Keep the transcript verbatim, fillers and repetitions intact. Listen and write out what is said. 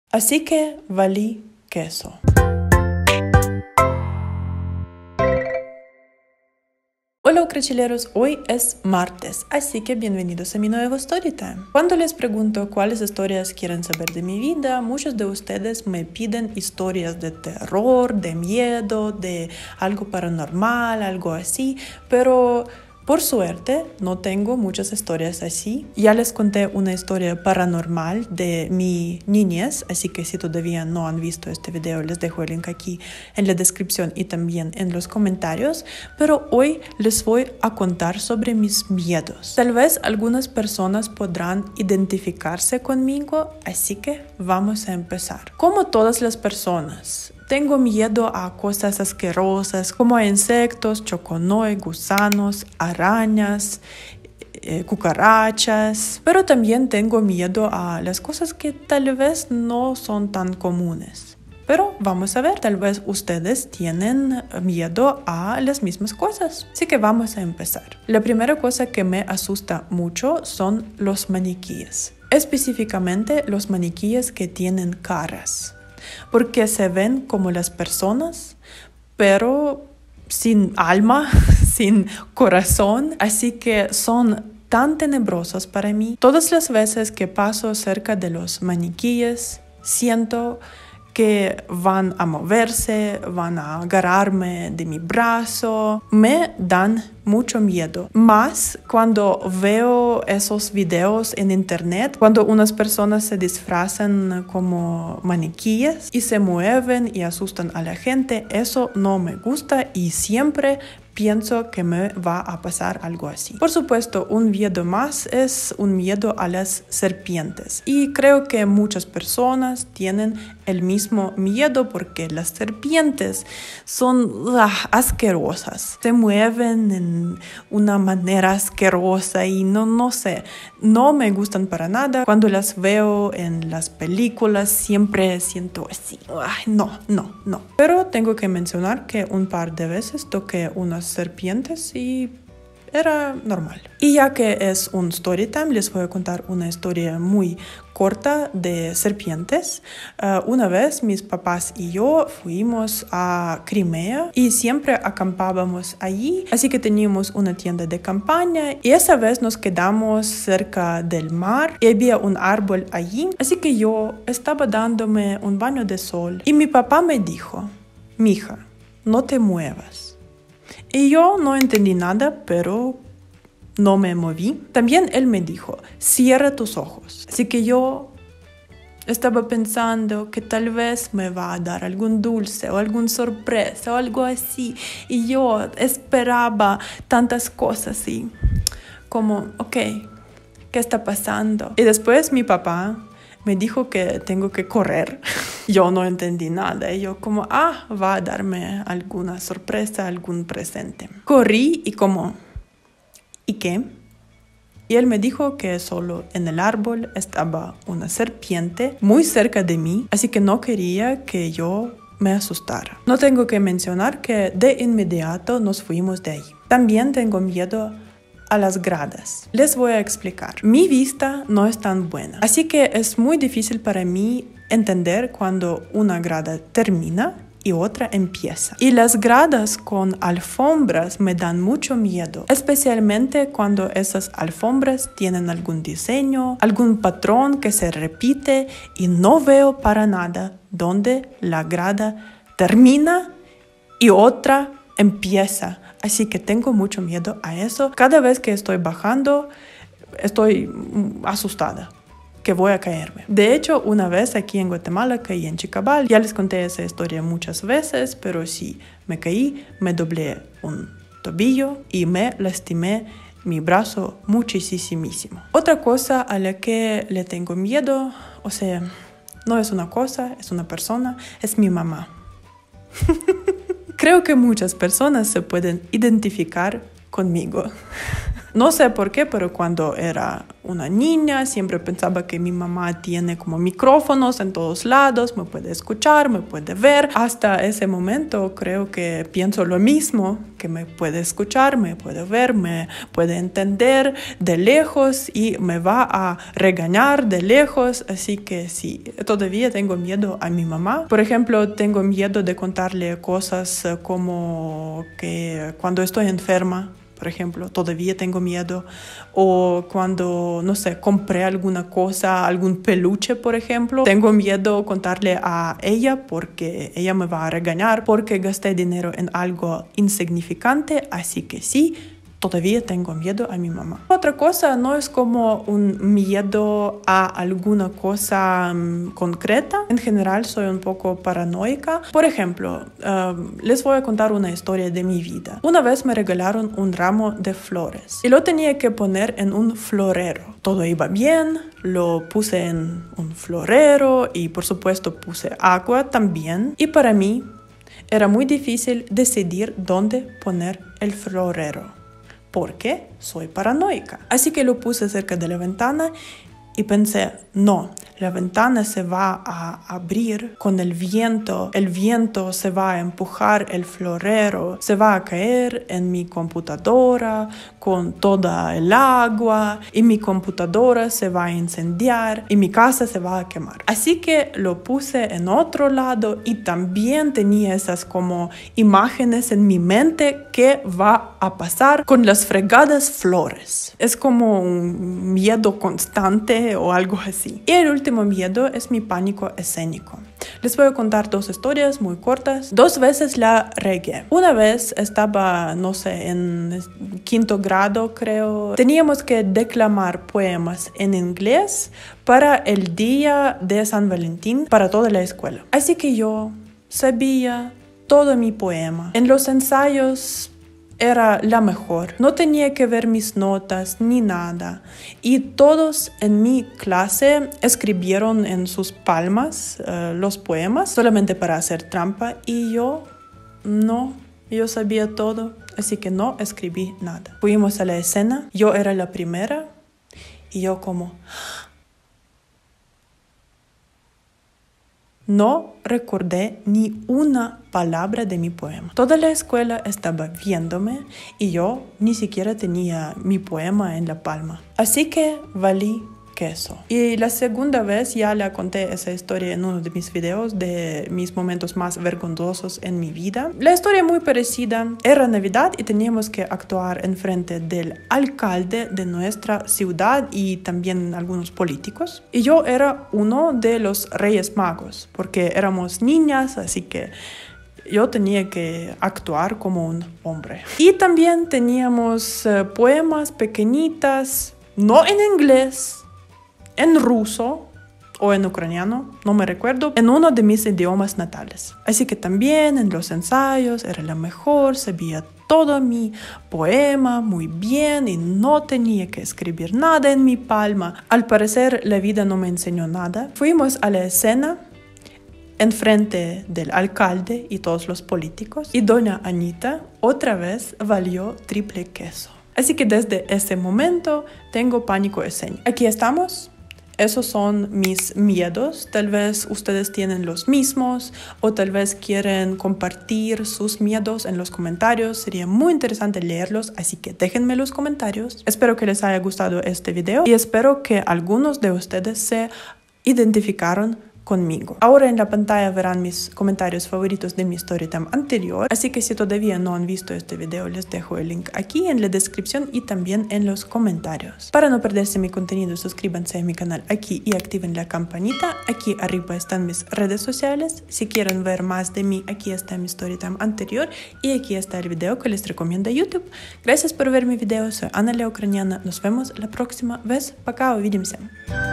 Así que valí queso. Hola crechileros, hoy es martes, así que bienvenidos a mi nuevo Storytime. Cuando les pregunto cuáles historias quieren saber de mi vida, muchos de ustedes me piden historias de terror, de miedo, de algo paranormal, algo así, pero por suerte no tengo muchas historias así. Ya les conté una historia paranormal de mi niñez, así que si todavía no han visto este video les dejo el link aquí en la descripción y también en los comentarios, pero hoy les voy a contar sobre mis miedos. Tal vez algunas personas podrán identificarse conmigo, así que vamos a empezar. Como todas las personas, tengo miedo a cosas asquerosas como a insectos, choconoe, gusanos, arañas, eh, cucarachas, pero también tengo miedo a las cosas que tal vez no son tan comunes. Pero vamos a ver, tal vez ustedes tienen miedo a las mismas cosas. Así que vamos a empezar. La primera cosa que me asusta mucho son los maniquíes. Específicamente los maniquíes que tienen caras. Porque se ven como las personas, pero sin alma, sin corazón. Así que son tan tenebrosos para mí. Todas las veces que paso cerca de los maniquíes, siento que van a moverse, van a agarrarme de mi brazo. Me dan mucho miedo. Más cuando veo esos videos en internet, cuando unas personas se disfrazan como maniquíes y se mueven y asustan a la gente, eso no me gusta y siempre pienso que me va a pasar algo así. Por supuesto, un miedo más es un miedo a las serpientes. Y creo que muchas personas tienen el mismo miedo porque las serpientes son uh, asquerosas. Se mueven en una manera asquerosa y no, no sé, no me gustan para nada. Cuando las veo en las películas siempre siento así. Ay, no, no, no. Pero tengo que mencionar que un par de veces toqué unas serpientes y era normal. Y ya que es un story time, les voy a contar una historia muy corta de serpientes. Uh, una vez mis papás y yo fuimos a Crimea y siempre acampábamos allí, así que teníamos una tienda de campaña y esa vez nos quedamos cerca del mar y había un árbol allí, así que yo estaba dándome un baño de sol y mi papá me dijo: "Mija, no te muevas". Y yo no entendí nada, pero no me moví. También él me dijo: "Cierra tus ojos". Así que yo estaba pensando que tal vez me va a dar algún dulce o alguna sorpresa o algo así. Y yo esperaba tantas cosas y como, ok, ¿qué está pasando? Y después mi papá me dijo que tengo que correr. Yo no entendí nada. Y yo como, ah, va a darme alguna sorpresa, algún presente. Corrí y como, ¿y qué? Y él me dijo que solo en el árbol estaba una serpiente muy cerca de mí, así que no quería que yo me asustara. No tengo que mencionar que de inmediato nos fuimos de ahí. También tengo miedo a las gradas. Les voy a explicar. Mi vista no es tan buena, así que es muy difícil para mí entender cuando una grada termina y otra empieza. Y las gradas con alfombras me dan mucho miedo, especialmente cuando esas alfombras tienen algún diseño, algún patrón que se repite y no veo para nada donde la grada termina y otra empieza. Así que tengo mucho miedo a eso. Cada vez que estoy bajando, estoy asustada que voy a caerme. De hecho, una vez aquí en Guatemala caí en Chicabal. Ya les conté esa historia muchas veces, pero sí, me caí, me doblé un tobillo y me lastimé mi brazo muchísimo. Otra cosa a la que le tengo miedo, o sea, no es una cosa, es una persona, es mi mamá. Creo que muchas personas se pueden identificar conmigo. No sé por qué, pero cuando era una niña, siempre pensaba que mi mamá tiene como micrófonos en todos lados, me puede escuchar, me puede ver. Hasta ese momento creo que pienso lo mismo, que me puede escuchar, me puede ver, me puede entender de lejos y me va a regañar de lejos. Así que sí, todavía tengo miedo a mi mamá. Por ejemplo, tengo miedo de contarle cosas como que cuando estoy enferma, por ejemplo, todavía tengo miedo. O cuando, no sé, compré alguna cosa, algún peluche, por ejemplo, tengo miedo contarle a ella porque ella me va a regañar porque gasté dinero en algo insignificante. Así que sí, todavía tengo miedo a mi mamá. Otra cosa no es como un miedo a alguna cosa um, concreta. En general soy un poco paranoica. Por ejemplo, um, les voy a contar una historia de mi vida. Una vez me regalaron un ramo de flores y lo tenía que poner en un florero. Todo iba bien, lo puse en un florero y por supuesto puse agua también. Y para mí era muy difícil decidir dónde poner el florero, porque soy paranoica. Así que lo puse cerca de la ventana y pensé, no, la ventana se va a abrir con el viento, el viento se va a empujar el florero, se va a caer en mi computadora con toda el agua y mi computadora se va a incendiar y mi casa se va a quemar. Así que lo puse en otro lado y también tenía esas como imágenes en mi mente que va a pasar con las fregadas flores. Es como un miedo constante o algo así. Y el último miedo es mi pánico escénico. Les voy a contar dos historias muy cortas. Dos veces la regué. Una vez estaba, no sé, en quinto grado, creo. Teníamos que declamar poemas en inglés para el día de San Valentín para toda la escuela. Así que yo sabía todo mi poema. En los ensayos era la mejor. No tenía que ver mis notas ni nada. Y todos en mi clase escribieron en sus palmas uh, los poemas solamente para hacer trampa. Y yo no, yo sabía todo. Así que no escribí nada. Fuimos a la escena. Yo era la primera. Y yo como... No recordé ni una palabra de mi poema. Toda la escuela estaba viéndome y yo ni siquiera tenía mi poema en la palma. Así que valí queso. Y la segunda vez ya le conté esa historia en uno de mis videos de mis momentos más vergonzosos en mi vida. La historia muy parecida. Era Navidad y teníamos que actuar en frente del alcalde de nuestra ciudad y también algunos políticos. Y yo era uno de los Reyes Magos porque éramos niñas, así que yo tenía que actuar como un hombre. Y también teníamos uh, poemas pequeñitas, no en inglés, en ruso o en ucraniano, no me recuerdo, en uno de mis idiomas natales. Así que también en los ensayos era la mejor, sabía todo mi poema muy bien y no tenía que escribir nada en mi palma. Al parecer la vida no me enseñó nada. Fuimos a la escena enfrente del alcalde y todos los políticos y doña Anita otra vez valió triple queso. Así que desde ese momento tengo pánico escénico. Aquí estamos. Esos son mis miedos. Tal vez ustedes tienen los mismos o tal vez quieren compartir sus miedos en los comentarios. Sería muy interesante leerlos, así que déjenme los comentarios. Espero que les haya gustado este video y espero que algunos de ustedes se identificaron conmigo. Ahora en la pantalla verán mis comentarios favoritos de mi storytime anterior, así que si todavía no han visto este video les dejo el link aquí en la descripción y también en los comentarios. Para no perderse mi contenido, suscríbanse a mi canal aquí y activen la campanita. Aquí arriba están mis redes sociales. Si quieren ver más de mí, aquí está mi storytime anterior y aquí está el video que les recomienda YouTube. Gracias por ver mi video, soy Anna la Ucraniana. Nos vemos la próxima vez. Пока, увидимся.